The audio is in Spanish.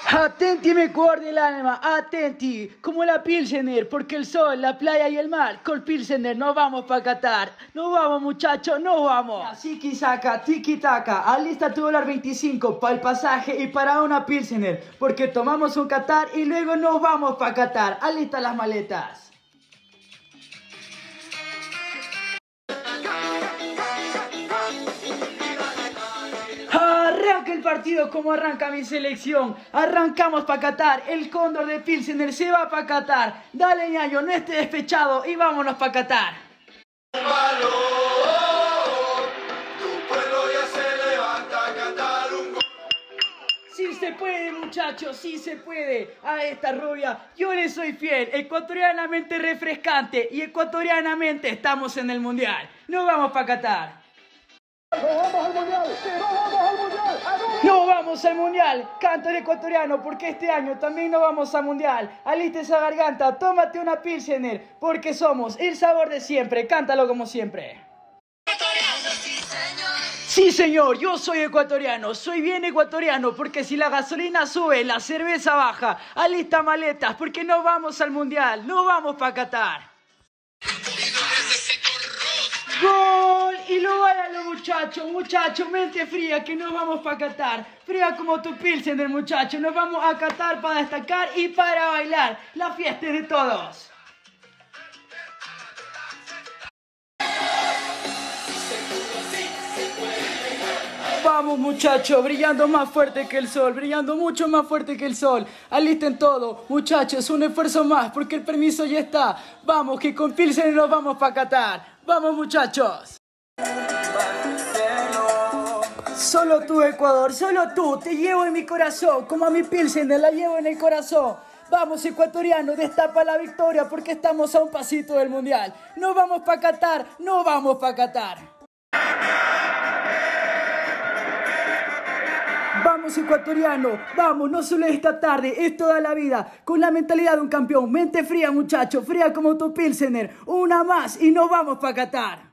Atenti mi cuore del alma, atenti, como la Pilsener, porque el sol, la playa y el mar, con Pilsener nos vamos para Qatar. Nos vamos muchachos, nos vamos. Así que saca, tiki taka, alista tu $25 para el pasaje y para una Pilsener, porque tomamos un Qatar y luego nos vamos para Qatar. Alista las maletas. Arranca el partido como arranca mi selección. Arrancamos para Qatar. El cóndor de Pilsener se va para Qatar. Dale, ñaño, no estés despechado y vámonos para Qatar. Tu pueblo ya se levanta a cantar un gol. Sí se puede, muchachos, sí se puede. A esta rubia yo le soy fiel. Ecuatorianamente refrescante y ecuatorianamente estamos en el mundial. Nos vamos para Qatar. ¡No vamos al mundial! ¡Sí, no vamos al mundial! ¡No vamos al mundial! Canta el ecuatoriano porque este año también no vamos al mundial. Alista esa garganta, tómate una Pilsener porque somos el sabor de siempre. Cántalo como siempre. Sí señor, yo soy ecuatoriano, soy bien ecuatoriano porque si la gasolina sube, la cerveza baja. Alista maletas porque no vamos al mundial, no vamos para Qatar. ¡Gol! Y lo váyalo muchachos, mente fría que nos vamos para Qatar. Fría como tu Pilsener muchacho, nos vamos a Qatar para destacar y para bailar. La fiesta es de todos. Vamos muchachos, brillando más fuerte que el sol, brillando mucho más fuerte que el sol. Alisten todo, muchachos, un esfuerzo más porque el permiso ya está. Vamos, que con Pilsener nos vamos para Qatar. Vamos muchachos. Solo tú, Ecuador, solo tú, te llevo en mi corazón, como a mi Pilsener la llevo en el corazón. Vamos ecuatoriano, destapa la victoria porque estamos a un pasito del mundial. No vamos para Qatar, no vamos para Qatar. Vamos ecuatoriano, vamos, no solo esta tarde, es toda la vida, con la mentalidad de un campeón, mente fría muchacho, fría como tu Pilsener, una más y nos vamos para Qatar.